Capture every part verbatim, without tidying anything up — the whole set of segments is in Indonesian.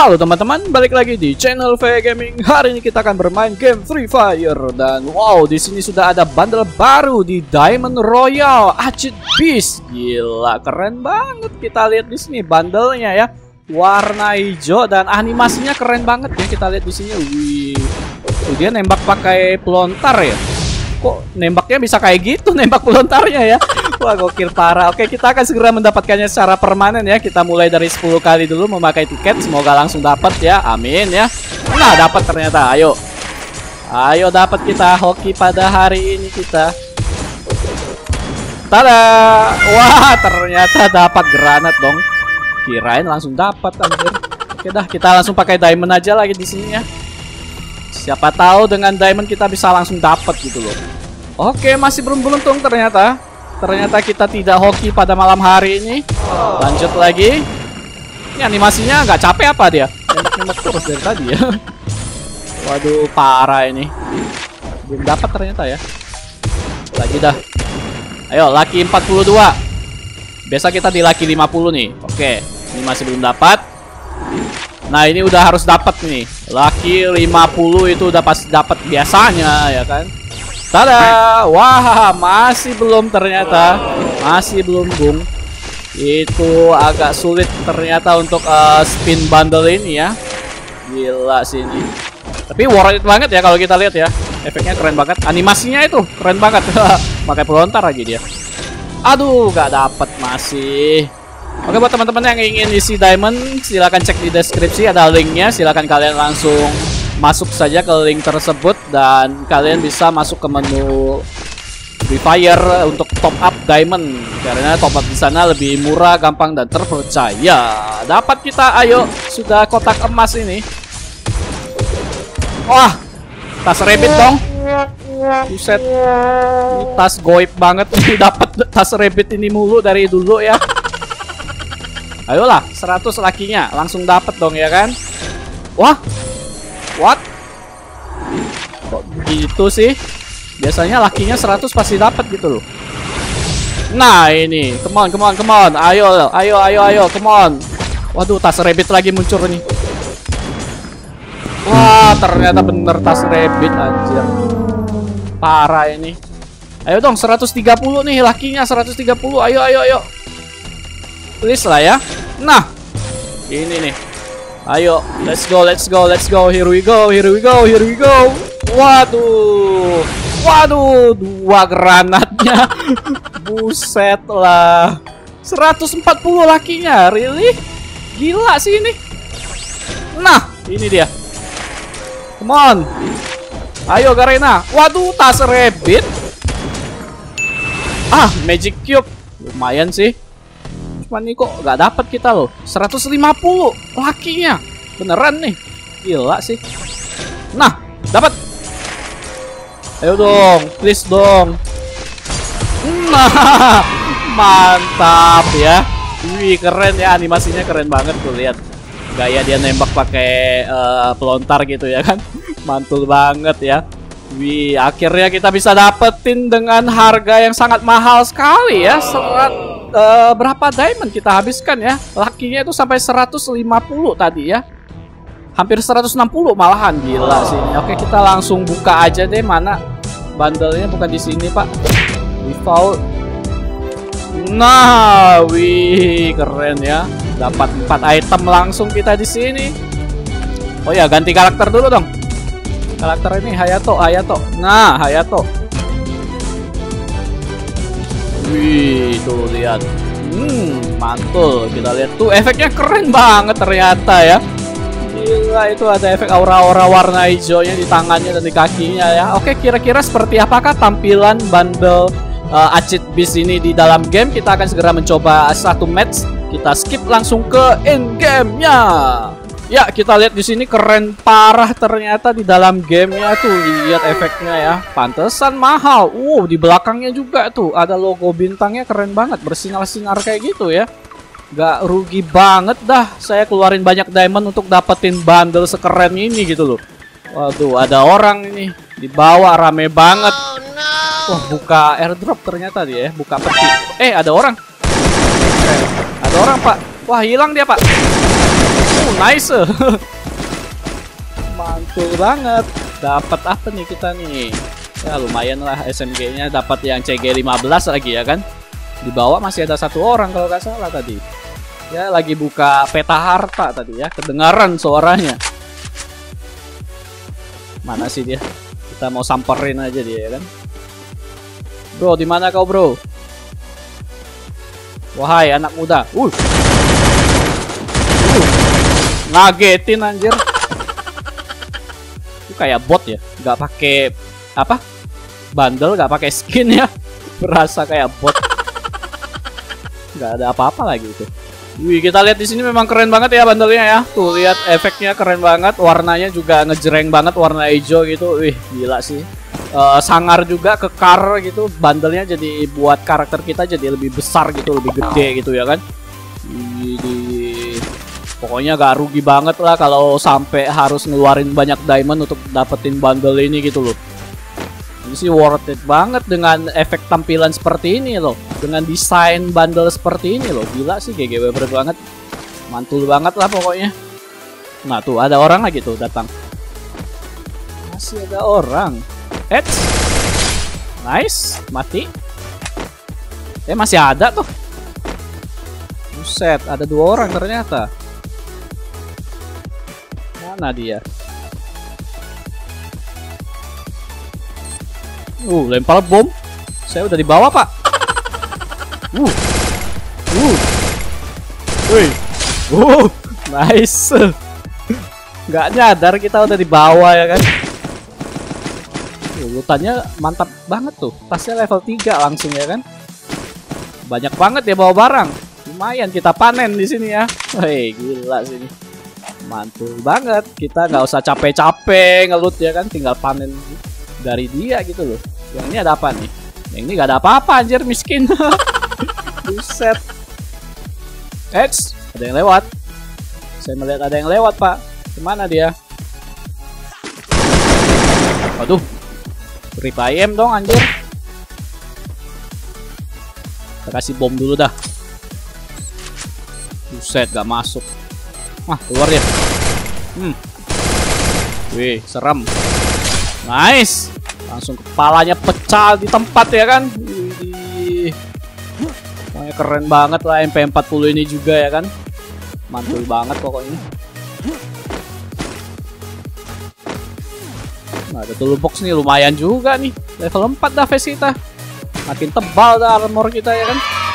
Halo teman-teman, balik lagi di channel V Gaming. Hari ini kita akan bermain game Free Fire dan wow, di sini sudah ada bundle baru di Diamond Royale Acid Beast. Gila, keren banget. Kita lihat di sini bundlenya ya. Warna hijau dan animasinya keren banget ya. Kita lihat di sini. Wih. Tuh, dia nembak pakai pelontar ya. Kok nembaknya bisa kayak gitu, nembak pelontarnya ya. Wah, gokil parah. Oke, kita akan segera mendapatkannya secara permanen ya. Kita mulai dari sepuluh kali dulu memakai tiket. Semoga langsung dapat ya. Amin ya. Nah, dapat ternyata. Ayo. Ayo dapat kita hoki pada hari ini kita. Tada. Wah, ternyata dapat granat dong. Kirain langsung dapat anjir. Oke dah, kita langsung pakai diamond aja lagi di sini ya. Siapa tahu dengan diamond kita bisa langsung dapat gitu loh. Oke, masih belum beruntung ternyata. Ternyata kita tidak hoki pada malam hari ini. Lanjut lagi. Ini animasinya nggak capek apa dia? Nembak-nembak terus dari tadi ya. Waduh, parah ini. Belum dapat ternyata ya. Lagi dah. Ayo, lucky empat puluh dua. Biasa kita di lucky lima puluh nih. Oke, ini masih belum dapat. Nah, ini udah harus dapat nih. Lucky lima puluh itu udah pasti dapat biasanya ya kan. Tada! Wah, masih belum ternyata. Masih belum, Bung. Itu agak sulit ternyata untuk uh, spin bundle ini ya. Gila sih ini. Tapi worth it banget ya kalau kita lihat ya. Efeknya keren banget. Animasinya itu keren banget. Pakai pelontar lagi dia. Aduh, gak dapat masih. Oke, buat teman-teman yang ingin isi diamond, silahkan cek di deskripsi, ada linknya. Silahkan kalian langsung masuk saja ke link tersebut dan kalian bisa masuk ke menu Free Fire untuk top up diamond karena top up di sana lebih murah, gampang dan terpercaya. Dapat kita, ayo, sudah kotak emas ini. Wah, tas rabbit dong. Buset, ini tas goib banget. Dapat tas rabbit ini mulu dari dulu ya. Ayolah, seratus lakinya langsung dapat dong ya kan. Wah, what? Kok begitu sih? Biasanya lakinya seratus pasti dapat gitu loh. Nah, ini, come on, come on, come on. Ayo, ayo, ayo, ayo, come on. Waduh, tas rabbit lagi muncul nih. Wah, ternyata bener tas rabbit anjir. Parah ini. Ayo dong, seratus tiga puluh nih lakinya, seratus tiga puluh. Ayo, ayo, ayo. Please lah ya. Nah, ini nih. Ayo, let's go, let's go, let's go. Here we go, here we go, here we go. Waduh, waduh, dua granatnya. Buset lah. seratus empat puluh lakinya, really? Gila sih ini. Nah, ini dia. Come on. Ayo Garena. Waduh, tas rabbit. Ah, magic cube. Lumayan sih. Cuman nih kok gak dapat kita loh. Seratus lima puluh lakinya. Beneran nih. Gila sih. Nah, dapat. Ayo dong, please dong. Nah, mantap ya. Wih, keren ya, animasinya keren banget tuh, lihat. Gaya dia nembak pakai uh, pelontar gitu ya kan. Mantul banget ya. Wih, akhirnya kita bisa dapetin dengan harga yang sangat mahal sekali ya. Serat Uh, berapa diamond kita habiskan ya? Lakinya itu sampai seratus lima puluh tadi ya. Hampir seratus enam puluh malahan, gila sih. Oke, kita langsung buka aja deh, mana bundle-nya, bukan di sini, Pak. Default. Nah, wih, keren ya. Dapat empat item langsung kita di sini. Oh ya, ganti karakter dulu dong. Karakter ini Hayato, Hayato. Nah, Hayato. Wih, tuh lihat. Hmm, mantul. Kita lihat tuh efeknya keren banget ternyata ya. Gila, itu ada efek aura-aura warna hijaunya di tangannya dan di kakinya ya. Oke, kira-kira seperti apakah tampilan bundle uh, Acid Beast ini di dalam game? Kita akan segera mencoba satu match. Kita skip langsung ke in game-nya. Ya, kita lihat di sini keren parah ternyata di dalam gamenya tuh. Lihat efeknya ya, pantesan mahal. Uh, di belakangnya juga tuh ada logo bintangnya, keren banget, bersinar-sinar kayak gitu ya. Gak rugi banget dah saya keluarin banyak diamond untuk dapetin bundle sekeren ini gitu loh. Waduh, ada orang ini di bawah, rame banget. Wah, buka airdrop ternyata dia ya, buka peti. Eh, ada orang. Eh, ada orang, Pak. Wah, hilang dia, Pak. Uh, nice. Mantul banget. Dapat apa nih kita nih? Ya lumayan lah, S M G-nya dapat yang C G lima belas lagi ya kan. Di bawah masih ada satu orang kalau nggak salah tadi. Ya lagi buka peta harta tadi ya, kedengaran suaranya. Mana sih dia? Kita mau samperin aja dia ya kan. Bro, di mana kau, bro? Wahai anak muda. Uh. Uh. Ngagetin anjir. Itu kayak bot ya, nggak pakai apa? Bundle, nggak pakai skin ya. Berasa kayak bot. Nggak ada apa-apa lagi itu. Wih, kita lihat di sini memang keren banget ya bandelnya ya. Tuh lihat efeknya keren banget, warnanya juga ngejreng banget warna hijau gitu. Wih, gila sih. Uh, sangar juga kekar gitu, bandelnya jadi buat karakter kita jadi lebih besar gitu, lebih gede gitu ya kan. Wih, pokoknya gak rugi banget lah kalau sampai harus ngeluarin banyak diamond untuk dapetin bundle ini gitu loh. Ini sih worth it banget dengan efek tampilan seperti ini loh, dengan desain bundle seperti ini loh. Gila sih, G G W banget, mantul banget lah pokoknya. Nah tuh ada orang lagi tuh datang, masih ada orang. Heads, nice, mati. Eh masih ada tuh. Buset, ada dua orang ternyata. Mana dia? Uh, lempar bom. Saya udah di bawah, Pak. Uh. Uh. Wih. Uh, nice. Nggak nyadar kita udah di bawah ya kan. Uh, lutannya mantap banget tuh. Tasnya level tiga langsung ya kan. Banyak banget ya bawa barang. Lumayan kita panen di sini ya. Hei, gila sini. Mantul banget. Kita nggak usah capek-capek ngelut ya kan, tinggal panen dari dia gitu loh. Yang ini ada apa nih? Yang ini gak ada apa-apa anjir, miskin. Buset. Eits, ada yang lewat. Saya melihat ada yang lewat, Pak. Kemana dia? Waduh. Rip ayam dong anjir. Kita kasih bom dulu dah. Buset, gak masuk. Wah, keluar dia. Hmm. Wih, serem. Nice. Langsung kepalanya pecah di tempat ya kan. Wih. Pokoknya keren banget lah M P empat puluh ini juga ya kan. Mantul banget pokoknya. Nah, ada toolbox nih lumayan juga nih. Level empat dah face kita. Makin tebal dah armor kita ya kan.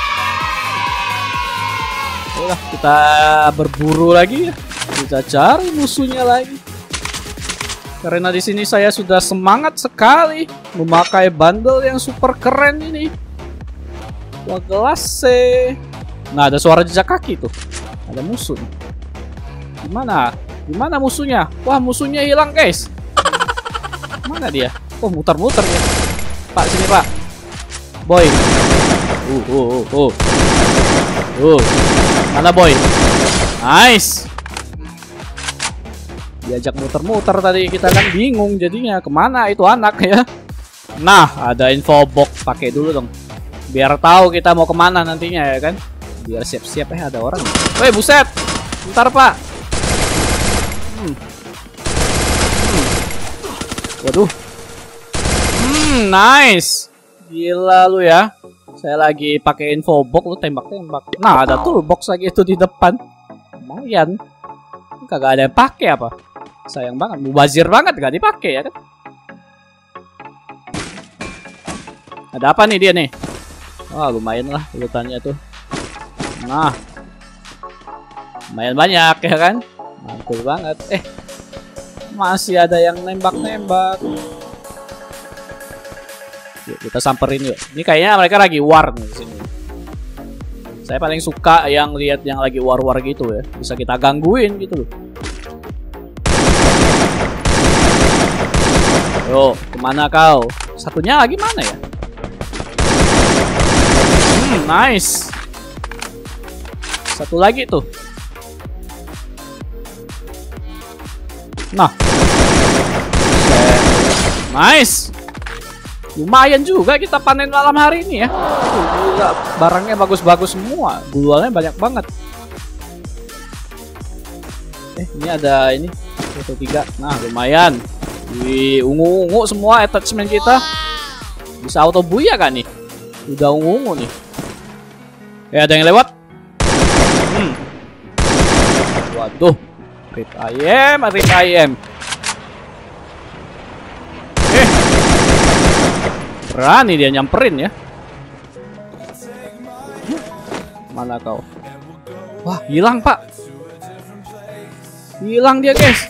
Udah, kita berburu lagi ya. Kita cari musuhnya lagi. Karena di sini saya sudah semangat sekali memakai bundle yang super keren ini. Wah, gelas sih. Nah, ada suara jejak kaki tuh. Ada musuh. Gimana? Gimana musuhnya? Wah, musuhnya hilang, guys. Mana dia? Oh, muter-muter ya. Pak, sini, Pak. Boy. Uh, uh, uh, uh. Uh. Mana boy? Nice. Diajak muter-muter tadi, kita kan bingung jadinya kemana itu anak ya. Nah, ada info box, pakai dulu dong biar tahu kita mau kemana nantinya ya kan. Biar siap-siap. Eh ada orang. Woi buset, bentar Pak. hmm. Hmm. Waduh. Hmm, nice. Gila lu ya. Saya lagi pakai info box, lu tembak-tembak. Nah ada toolbox lagi itu di depan. Lumayan. Kagak ada yang pakai apa. Sayang banget, mubazir banget gak dipakai ya kan. Ada apa nih dia nih? Wah lumayan lah urutannya tuh. Nah, lumayan banyak ya kan. Mantul banget. Eh, masih ada yang nembak-nembak. Yuk kita samperin yuk. Ini kayaknya mereka lagi war nih di sini. Saya paling suka yang lihat yang lagi war-war gitu ya. Bisa kita gangguin gitu loh. Yo, kemana kau? Satunya lagi mana ya? Hmm, nice. Satu lagi tuh. Nah. Nice. Lumayan juga kita panen malam hari ini ya. Tuh, gila, barangnya bagus-bagus semua. Gulanya banyak banget. Eh, ini ada ini satu tiga. Nah, lumayan. Wih, ungu-ungu semua attachment kita. Bisa auto buya kan nih? Udah ungu-ungu nih. Eh, ada yang lewat. Hmm. Waduh. Rip ayam, rip ayam. Eh. Berani dia nyamperin ya. Mana kau? Wah, hilang, Pak. Hilang dia, guys.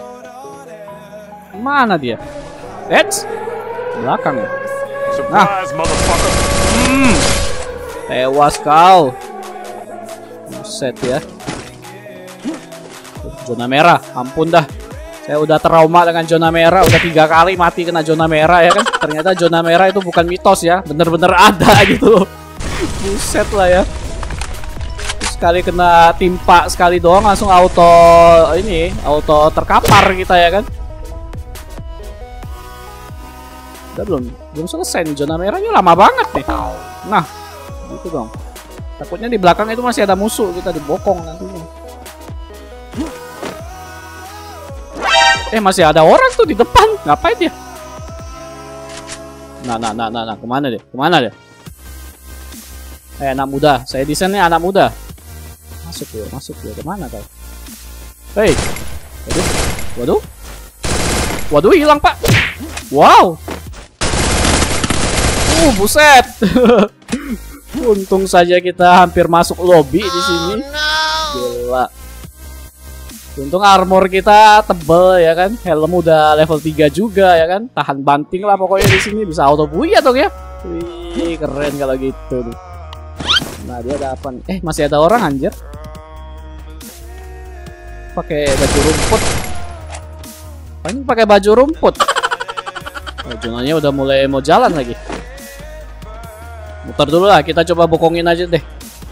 Mana dia? Eits. Belakang ya. Nah. Hmm. Tewas kau. Buset ya. Zona merah. Ampun dah. Saya udah trauma dengan zona merah. Udah tiga kali mati kena zona merah ya kan. Ternyata zona merah itu bukan mitos ya. Bener-bener ada gitu. Buset lah ya. Sekali kena timpa sekali doang langsung auto ini, auto terkapar kita ya kan. Udah belum belum selesai nih zona merahnya, lama banget nih. Nah, gitu dong. Takutnya di belakang itu masih ada musuh, kita dibokong nantinya. Eh, masih ada orang tuh di depan. Ngapain dia? Nah, nah, nah, nah, nah. Kemana dia? Kemana dia? Eh, anak muda. Saya desainnya anak muda. Masuk ya, masuk ya. Kemana kau? Hei. Waduh. Waduh. Waduh, hilang, Pak. Wow. Uh, buset. Untung saja kita hampir masuk lobby di sini. Gila. Untung armor kita tebel ya kan. Helm udah level tiga juga ya kan. Tahan banting lah pokoknya di sini, bisa auto buya dong ya. Wih, keren kalau gitu nih. Nah, dia ada apa nih? Eh, masih ada orang anjir. Pakai baju rumput. Ini pakai baju rumput. Oh, zonanya udah mulai mau jalan lagi. Muter dulu lah, kita coba bokongin aja deh.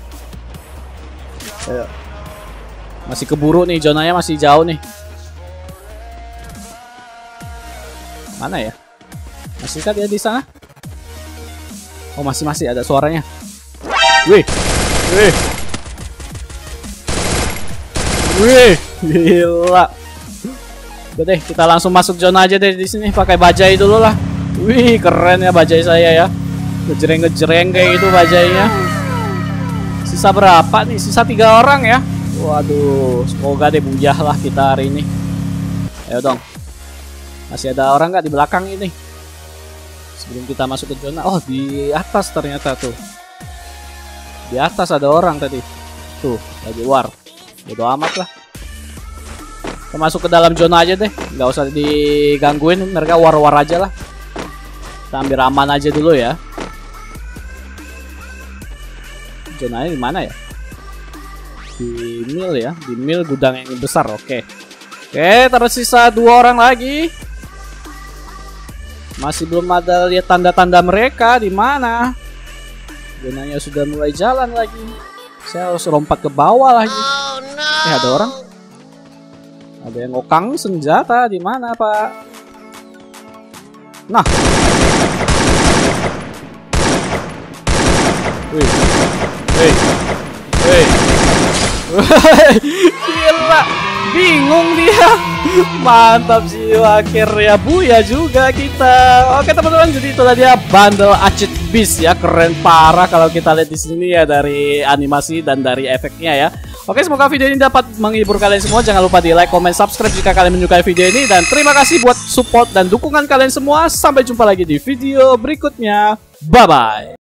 Ayo. Masih keburu nih, zonanya masih jauh nih. Mana ya? Masih kan dia di sana? Oh, masih masih ada suaranya. Wih, wih, wih, gila. Udah deh, kita langsung masuk zona aja deh di sini. Pakai bajai dulu lah. Wih, keren ya bajai saya ya. Ngejreng-ngejreng kayak gitu bajainya. Sisa berapa nih? Sisa tiga orang ya. Waduh, semoga deh bujah lah kita hari ini. Ayo dong. Masih ada orang nggak di belakang ini? Sebelum kita masuk ke zona. Oh, di atas ternyata tuh. Di atas ada orang tadi. Tuh, lagi war. Bodo amat lah. Kita masuk ke dalam zona aja deh. Nggak usah digangguin. Mereka war-war aja lah. Kita ambil aman aja dulu ya. Zonanya di mana ya? Di mill ya, di mill gudang yang besar. Oke, oke, tersisa dua orang lagi. Masih belum ada lihat tanda-tanda mereka di mana. Zonanya sudah mulai jalan lagi. Saya harus lompat ke bawah lagi. Oh, no. Eh, ada orang. Ada yang ngokang senjata di mana, Pak? Nah. Wih. Wih. Wih. Gila, bingung dia. Mantap sih, akhirnya buya juga kita. Oke teman-teman, jadi itulah dia bundle Achieved Beast ya, keren parah kalau kita lihat di sini ya, dari animasi dan dari efeknya ya. Oke, semoga video ini dapat menghibur kalian semua. Jangan lupa di like, comment, subscribe jika kalian menyukai video ini, dan terima kasih buat support dan dukungan kalian semua. Sampai jumpa lagi di video berikutnya. Bye bye.